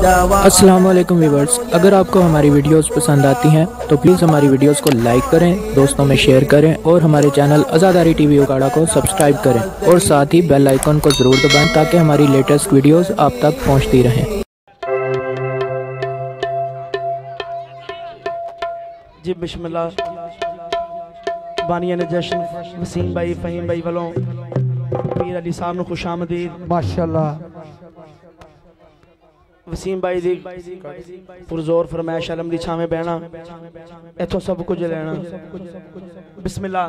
अस्सलाम वालेकुम व्यूअर्स, अगर आपको हमारी वीडियोस पसंद आती हैं तो प्लीज़ हमारी वीडियोस को लाइक करें, दोस्तों में शेयर करें और हमारे चैनल आज़ादारी टीवी उगाड़ा को सब्सक्राइब करें और साथ ही बेल आइकन को ज़रूर दबाएं ताकि हमारी लेटेस्ट वीडियोस आप तक पहुंचती रहें। जी बिस्मिल्लाह। बानिया ने जश्न वसीम भाई फहीम भाई वालों पीर अली साहब को खुशामदीद। माशाअल्लाह। वसीम भाई दी पुरजोर फरमाइश अलम दी छावे बहना इथों सब कुछ लेना। बिस्मिल्लाह।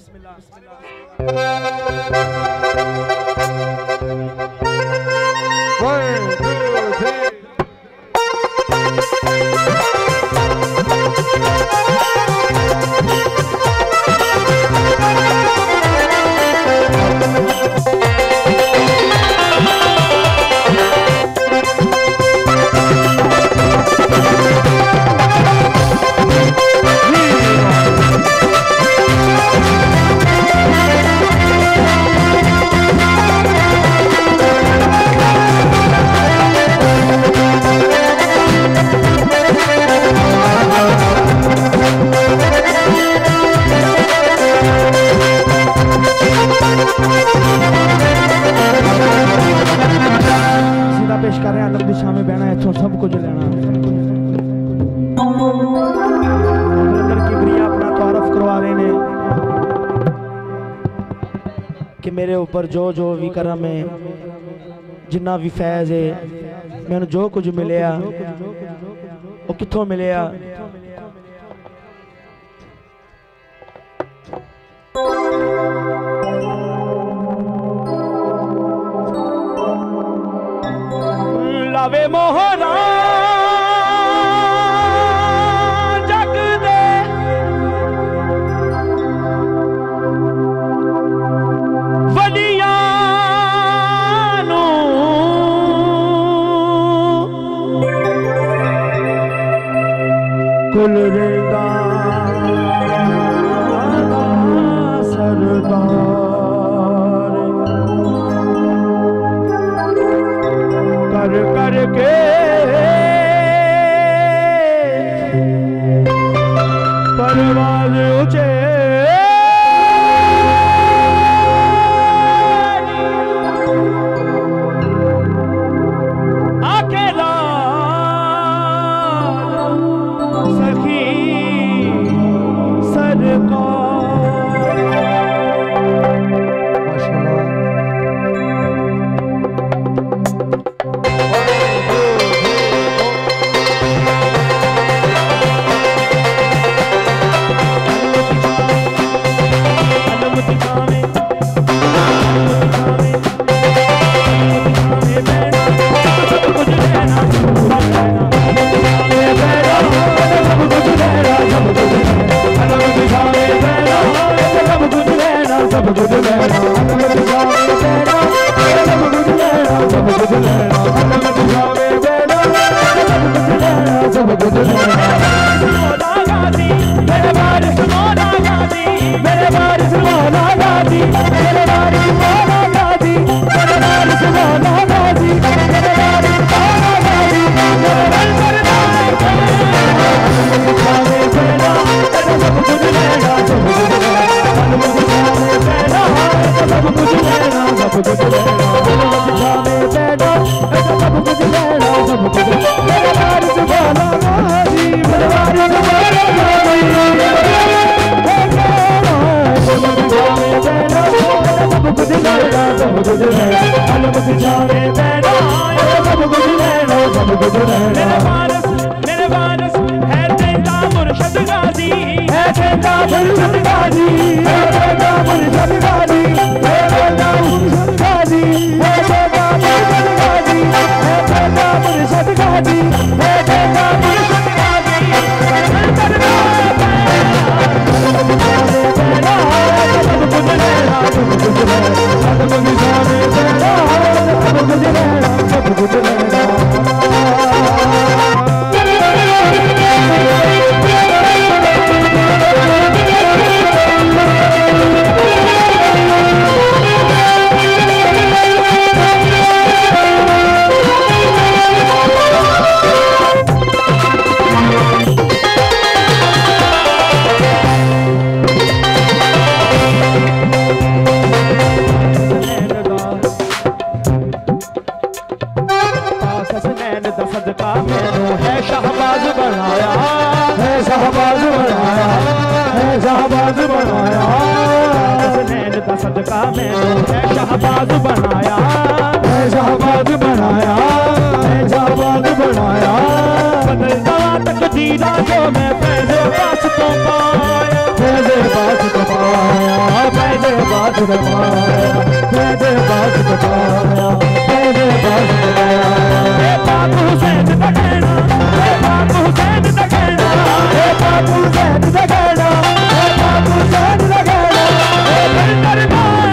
पेश कर रहे हैं अलग दिशा में बहना इथों सब कुछ लेना। अंदर की ब्रिया अपना तारफ करवा रहे ने कि मेरे ऊपर जो जो भी करम है, जिन्ना भी फैज है, मैंने जो कुछ मिलया वो किथों मिलया। लावे मोहरा जग दे वलियां नू कुल रेदा सरदार कर करके परवाज़ ऊंचे अकेला सखी सरकार। मेरे वारिस है तेरा मुर्शद गाजी, है तेरा मुर्शद गाजी, है तेरा मुर्शद गाजी, है तेरा मुर्शद गाजी, है तेरा मुर्शद गाजी, है तेरा मुर्शद गाजी, है तेरा मुर्शद गाजी। हसनैन दा सदका मैनू है शाहबाज बनाया, है शाहबाज बनाया, है शाहबाज बनाया, हसनैन दा सदका मैनू है शाहबाज बनाया, है शाहबाज बनाया, है शाहबाज बनाया। बदलता तकदीरा जो मैं फैज़े पास तो पाया, फैज़े पास तो पाया, फैज़े पास तो पाया, फैज़े पास तो पाया, फैज़े पास तो पाया। ए पाक हुसैन दा कहना, ए पाक हुसैन दा कहना, ए पाक हुसैन दा कहना, ए पाक हुसैन दा कहना, ए दरबार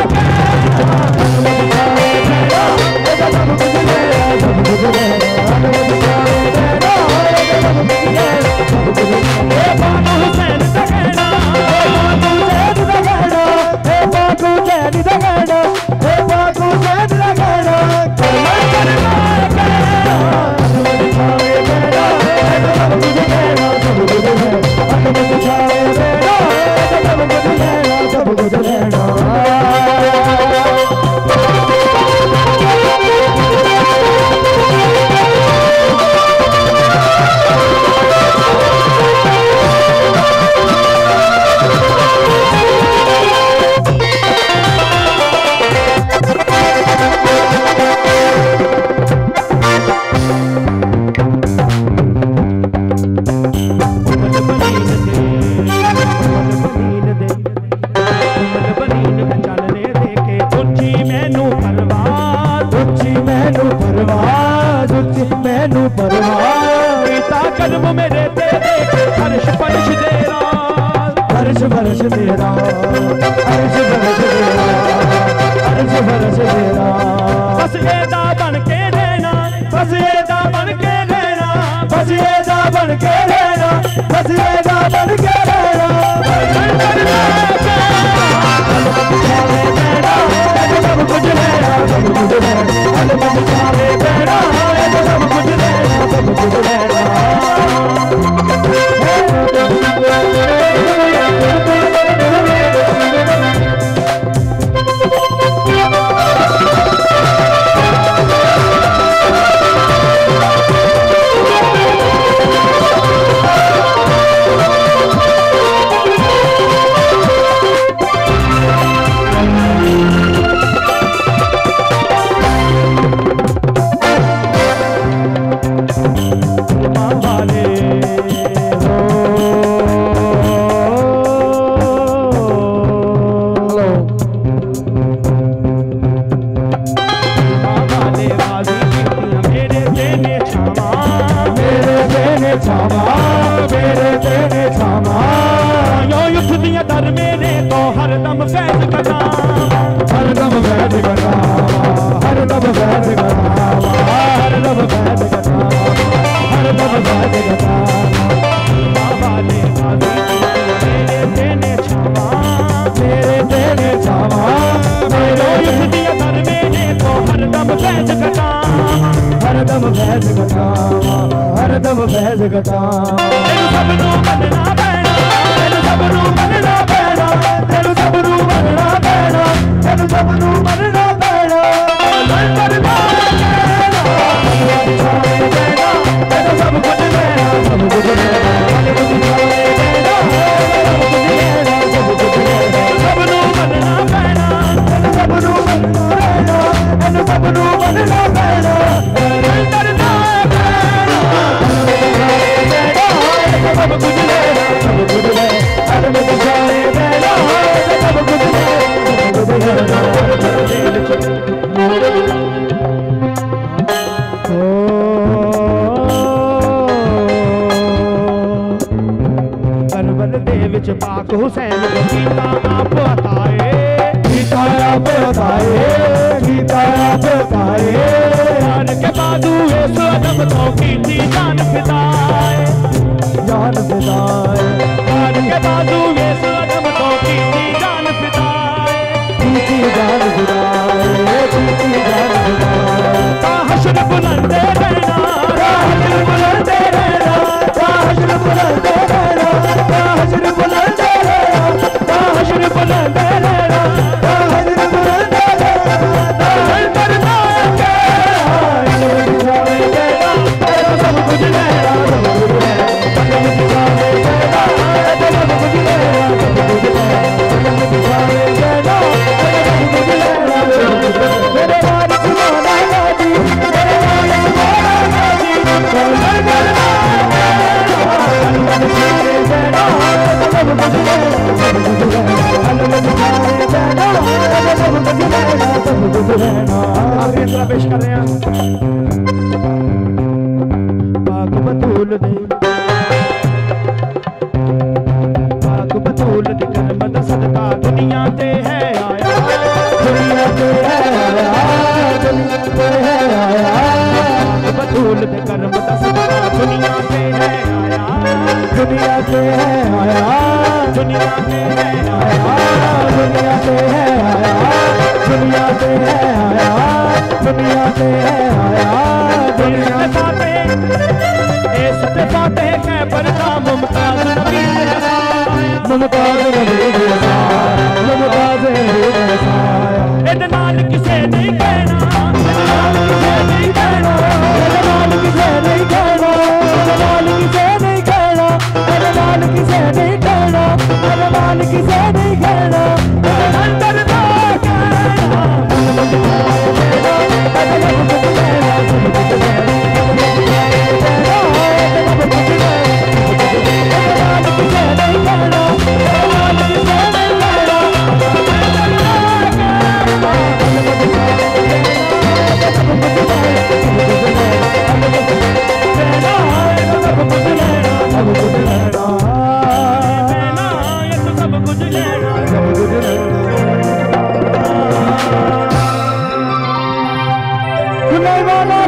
कदम मेरे तेरे फर्श फर्श तेरा, फर्श फर्श तेरा, फर्श फर्श तेरा, फर्श फर्श तेरा। बस एदा बन के रहना, बस एदा बन के रहना, बस एदा बन के रहना, बस एदा बन के रहना। सब कुछ लेना, सब कुछ लेना, सब कुछ लेना, सब कुछ लेना, सब कुछ लेना। हरदम फैज़ गतावा, हरदम फैज़ गतावा। तेनू सबनू मनना पैना, तेनू सबनू मनना पैना, तेनू सबनू मनना पैना, तेनू सबनू मनना पैना। तेनू सब कुछ लेना, सब कुछ लेना, सब कुछ लेना, सबनू मनना पैना, तेनू सबनू मनना पैना, तेनू सबनू मनना पैना। सब कुछ लेना, सब कुछ लेना, हर में जाने देना, सब कुछ लेना, सब कुछ लेना। करबल दे विच पाक हुसैन को गीता आप बताए, गीता आप बताए, गीता आप बताए। जान के बाजू इस अदब तो कीती जान फिदाए, जान फिदाए, जान के बाजू इस अदब तो कीती जान फिदाए, कीती जान फिदाए, कीती जान फिदाए। हश्र बुलंदे रहना, हश्र बुलंदे रहना, हश्र बुलंदे रहना, हश्र बुलंदे रहना, हश्र बुलंदे रहना, हश्र बुलंदे रहना। कुछ लेना सब कुछ लेना अकल दिखावे देना सब कुछ लेना सब कुछ लेना अकल दिखावे देना सब कुछ लेना मेरे वारिस मौला गाजी मेरे वारिस मौला गाजी कौन करना अकल दिखावे देना सब कुछ लेना सब कुछ लेना अकल दिखावे देना सब कुछ लेना सब कुछ लेना आखिरी तरह पेश कर रहे हैं पाक बतूल दे पाक बतूल दी करम दा सदका दुनिया ते है आया दुनिया ते है आया दुनिया ते है आया पाक बतूल दे करम दा सदका दुनिया ते है आया दुनिया ते है आया दुनिया ते है आया दुनिया ते है आया दुनिया ते है आया दुनिया ते है आया दुनिया ते इस पे बातें खैबर का मुमताज नबी जैसा मुमताज नबी जैसा मुमताज नबी जैसा इधर नाल किसे नहीं कहना किसे नहीं कहना नाल किसे नहीं कहना नाल किसे नहीं कहना नाल किसे नहीं कहना नाल किसे नहीं कहना अंदर ना कहना वाला